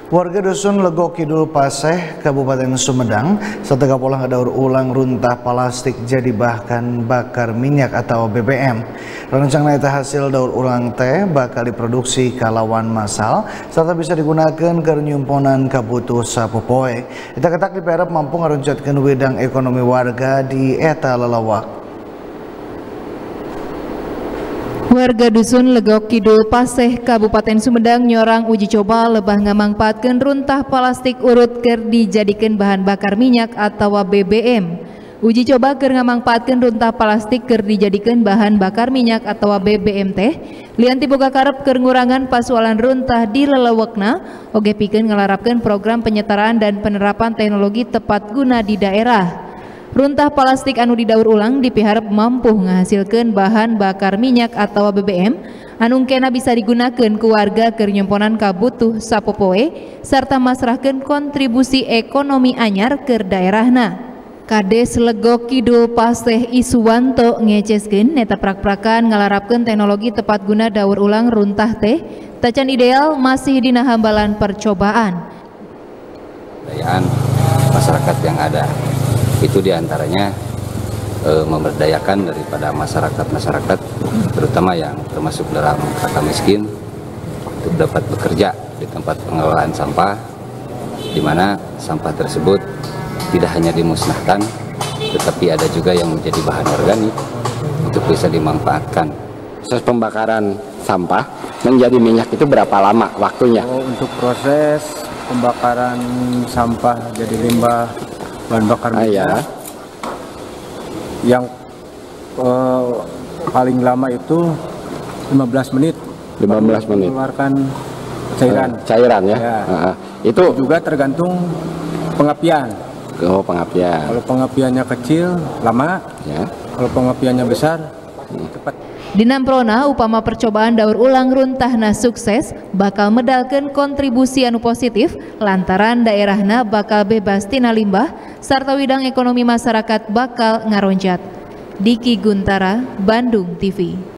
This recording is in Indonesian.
Warga Dusun Lego Kidul Paseh, Kabupaten Sumedang, setelah pola daur ulang runtah plastik jadi bahan bakar minyak atau BBM. Rencana itu hasil daur ulang teh bakal diproduksi kalawan massal, serta bisa digunakan ke nyumponan kabutuh sapopoe. Kita ketak di Perep mampu ngaruncatkan wedang ekonomi warga di eta lelawak. Warga Dusun Legok Kidul Paseh, Kabupaten Sumedang nyorang uji coba lebah ngamangpaatkeun runtah plastik urut keur dijadikan bahan bakar minyak atau BBM. Uji coba keur ngamangpaatkeun runtah plastik keur dijadikan bahan bakar minyak atau BBM teh lian tiboga karep keur ngurangan pasualan runtah di lelewekna oge pikeun ngalarapkeun program penyetaraan dan penerapan teknologi tepat guna di daerah. Runtah plastik anu didaur ulang dipiharap mampu menghasilkan bahan bakar minyak atau BBM anu kena bisa digunakan ku warga keur nyemponan kabutuh sapopoe serta masrahkeun kontribusi ekonomi anyar keur daerahna. Kades Legok Kidul Paseh Isuwanto ngeceskeun neta prak-prakan ngalarapkeun teknologi tepat guna daur ulang runtah teh tacan ideal masih dina hambalan percobaan. Dayaan masyarakat yang ada itu diantaranya memberdayakan daripada masyarakat terutama yang termasuk dalam kata miskin untuk dapat bekerja di tempat pengelolaan sampah, di mana sampah tersebut tidak hanya dimusnahkan tetapi ada juga yang menjadi bahan organik untuk bisa dimanfaatkan. Proses pembakaran sampah menjadi minyak itu berapa lama waktunya? Untuk proses pembakaran sampah jadi limbah bahan bakar minyak yang paling lama itu 15 menit. 15 menit. Mengeluarkan cairan. Cairan ya. Itu juga tergantung pengapian. Oh, pengapian. Kalau pengapiannya kecil lama, ya. Kalau pengapiannya besar cepat. Dinamprona upama percobaan daur ulang runtahna sukses bakal medalkeun kontribusi anu positif lantaran daerahna bakal bebas tina limbah sarta widang ekonomi masyarakat bakal ngaronjat. Diki Guntara, Bandung TV.